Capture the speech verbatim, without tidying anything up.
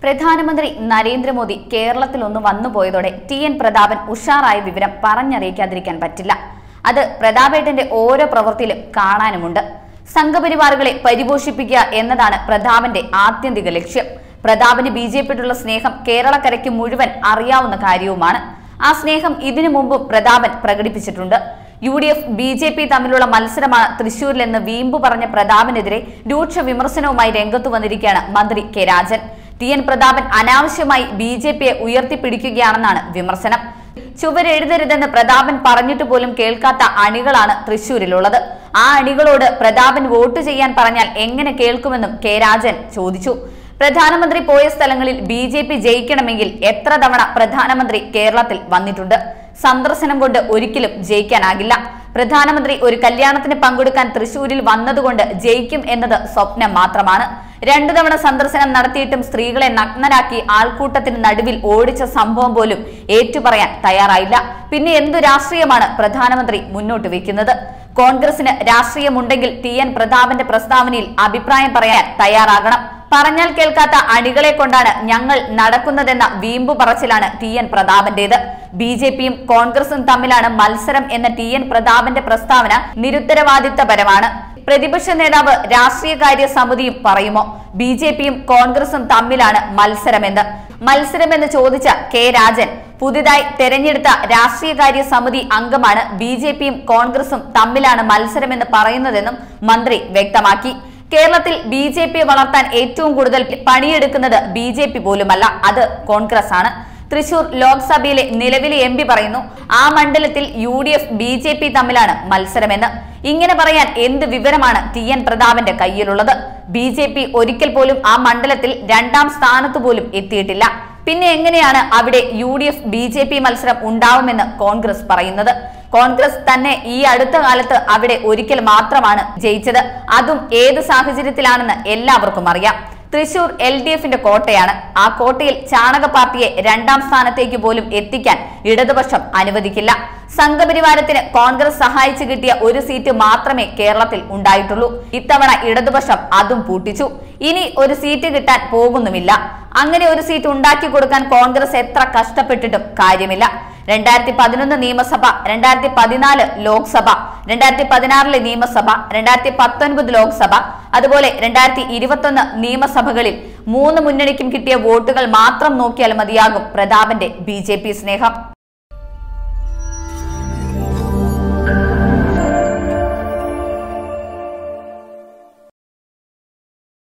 പ്രധാനമന്ത്രി നരേന്ദ്രമോദി കേരളത്തിൽ ഒന്ന് വന്നുപോയതോടെ ടി എൻ പ്രതാപൻ ഉഷാറായ വിവരം പറഞ്ഞറിയിക്കാതിരിക്കാൻ പറ്റില്ല. അത് പ്രതാപേട്ടന്റെ ഓരോ പ്രവൃത്തിയിലും കാണാനുമുണ്ട്. സംഘപരിവാറുകളെ പരിപോഷിപ്പിക്കുക എന്നതാണ് പ്രതാപന്റെ ആത്യന്തിക ലക്ഷ്യം. പ്രതാപന് ബി ജെ പിയോടുള്ള സ്നേഹം കേരളക്കരയ്ക്ക് മുഴുവൻ അറിയാവുന്ന കാര്യവുമാണ്. ആ സ്നേഹം ഇതിനു മുമ്പും പ്രതാപൻ പ്രകടിപ്പിച്ചിട്ടുണ്ട്. U D F B J P തമ്മിലുള്ള മത്സരമാണ് തൃശൂരിലെന്ന് വീമ്പു പറഞ്ഞ പ്രതാപനെതിരെ രൂക്ഷ വിമർശനവുമായി രംഗത്തു വന്നിരിക്കുകയാണ് മന്ത്രി K Rajan. T N Prathapan അനാവശ്യമായി ബി ജെ പിയെ ഉയർത്തിപ്പിടിക്കുകയാണെന്നാണ് വിമർശനം. ചുവരെഴുതരുതെന്ന് പ്രതാപൻ പറഞ്ഞിട്ട് പോലും കേൾക്കാത്ത അണികളാണ് തൃശൂരിലുള്ളത്. ആ അണികളോട് പ്രതാപൻ വോട്ട് ചെയ്യാൻ പറഞ്ഞാൽ എങ്ങനെ കേൾക്കുമെന്നും കെ രാജൻ ചോദിച്ചു. പ്രധാനമന്ത്രി പോയ സ്ഥലങ്ങളിൽ ബി ജെ പി ജയിക്കണമെങ്കിൽ എത്ര തവണ പ്രധാനമന്ത്രി കേരളത്തിൽ വന്നിട്ടുണ്ട്? സന്ദർശനം കൊണ്ട് ഒരിക്കലും ജയിക്കാനാകില്ല. പ്രധാനമന്ത്രി ഒരു കല്യാണത്തിന് പങ്കെടുക്കാൻ തൃശൂരിൽ വന്നതുകൊണ്ട് ജയിക്കും എന്നത് സ്വപ്നം മാത്രമാണ്. രണ്ടു തവണ സന്ദർശനം നടത്തിയിട്ടും സ്ത്രീകളെ നഗ്നരാക്കി ആൾക്കൂട്ടത്തിന് നടുവിൽ ഓടിച്ച സംഭവം പോലും ഏറ്റുപറയാൻ തയ്യാറായില്ല. പിന്നെ എന്തു രാഷ്ട്രീയമാണ് പ്രധാനമന്ത്രി മുന്നോട്ട് വയ്ക്കുന്നത്? കോൺഗ്രസിന് രാഷ്ട്രീയമുണ്ടെങ്കിൽ ടി എൻ പ്രതാപന്റെ പ്രസ്താവനയിൽ അഭിപ്രായം പറയാൻ തയ്യാറാകണം. പറഞ്ഞാൽ കേൾക്കാത്ത അണികളെ കൊണ്ടാണ് ഞങ്ങൾ നടക്കുന്നതെന്ന വീമ്പു പറച്ചിലാണ് ടി എൻ പ്രതാപന്റേത്. ബി ജെ പിയും കോൺഗ്രസും തമ്മിലാണ് മത്സരം എന്ന ടി എൻ പ്രതാപന്റെ പ്രസ്താവന നിരുത്തരവാദിത്തപരമാണ്. പ്രതിപക്ഷ നേതാവ് രാഷ്ട്രീയകാര്യ സമിതിയും പറയുമോ ബി ജെ പിയും കോൺഗ്രസും തമ്മിലാണ് മത്സരമെന്ന്? മത്സരമെന്ന് ചോദിച്ച കെ രാജൻ പുതിയതായി തെരഞ്ഞെടുത്ത രാഷ്ട്രീയകാര്യ സമിതി അംഗമാണ് ബി ജെ പിയും കോൺഗ്രസും തമ്മിലാണ് മത്സരമെന്ന് പറയുന്നതെന്നും മന്ത്രി വ്യക്തമാക്കി. കേരളത്തിൽ ബി ജെ പിയെ വളർത്താൻ ഏറ്റവും കൂടുതൽ പണിയെടുക്കുന്നത് ബി ജെ പി പോലുമല്ല, അത് കോൺഗ്രസ് ആണ്. തൃശൂർ ലോക്സഭയിലെ നിലവിലെ എം പി പറയുന്നു ആ മണ്ഡലത്തിൽ U D F B J P തമ്മിലാണ് മത്സരമെന്ന്. ഇങ്ങനെ പറയാൻ എന്ത് വിവരമാണ് ടി എൻ പ്രതാപന്റെ കയ്യിലുള്ളത്? ബി ജെ പി ഒരിക്കൽ പോലും ആ മണ്ഡലത്തിൽ രണ്ടാം സ്ഥാനത്ത് പോലും എത്തിയിട്ടില്ല. പിന്നെ എങ്ങനെയാണ് അവിടെ U D F B J P മത്സരം ഉണ്ടാവുമെന്ന് കോൺഗ്രസ് പറയുന്നത്? കോൺഗ്രസ് തന്നെ ഈ അടുത്ത കാലത്ത് അവിടെ ഒരിക്കൽ മാത്രമാണ് ജയിച്ചത്. അതും ഏത് സാഹചര്യത്തിലാണെന്ന് എല്ലാവർക്കും അറിയാം. തൃശൂർ എൽ ഡി എഫിന്റെ കോട്ടയാണ്. ആ കോട്ടയിൽ ചാണക പാർട്ടിയെ രണ്ടാം സ്ഥാനത്തേക്ക് പോലും എത്തിക്കാൻ ഇടതുപക്ഷം അനുവദിക്കില്ല. സംഘപരിവാരത്തിന് കോൺഗ്രസ് സഹായിച്ചു കിട്ടിയ ഒരു സീറ്റ് മാത്രമേ കേരളത്തിൽ ഉണ്ടായിട്ടുള്ളൂ. ഇത്തവണ ഇടതുപക്ഷം അതും പൂട്ടിച്ചു. ഇനി ഒരു സീറ്റ് കിട്ടാൻ പോകുന്നുമില്ല. അങ്ങനെ ഒരു സീറ്റ് ഉണ്ടാക്കി കൊടുക്കാൻ കോൺഗ്രസ് എത്ര കഷ്ടപ്പെട്ടിട്ടും കാര്യമില്ല. രണ്ടായിരത്തി പതിനൊന്ന് നിയമസഭ, രണ്ടായിരത്തി പതിനാല് ലോക്സഭ, രണ്ടായിരത്തി പതിനാറിലെ നിയമസഭ, രണ്ടായിരത്തി പത്തൊൻപത് ലോക്സഭ, അതുപോലെ രണ്ടായിരത്തി ഇരുപത്തൊന്ന് നിയമസഭകളിൽ മൂന്ന് മുന്നണിക്കും കിട്ടിയ വോട്ടുകൾ മാത്രം നോക്കിയാൽ മതിയാകും പ്രതാപന്റെ ബി ജെ പി സ്നേഹം.